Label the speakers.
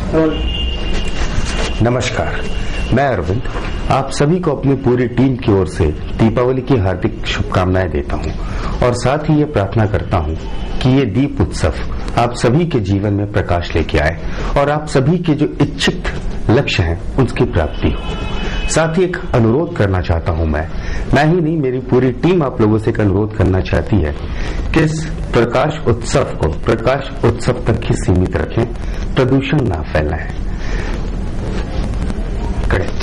Speaker 1: नमस्कार, मैं अरविंद आप सभी को अपनी पूरी टीम की ओर से दीपावली की हार्दिक शुभकामनाएं देता हूं और साथ ही ये प्रार्थना करता हूं कि ये दीप उत्सव आप सभी के जीवन में प्रकाश लेके आए और आप सभी के जो इच्छित लक्ष्य हैं उसकी प्राप्ति हो। साथ ही एक अनुरोध करना चाहता हूं मैं ही नहीं, मेरी पूरी टीम आप लोगों से एक अनुरोध करना चाहती है कि इस प्रकाश उत्सव को प्रकाश उत्सव तक ही सीमित रखें, प्रदूषण ना फैलाएं। करें।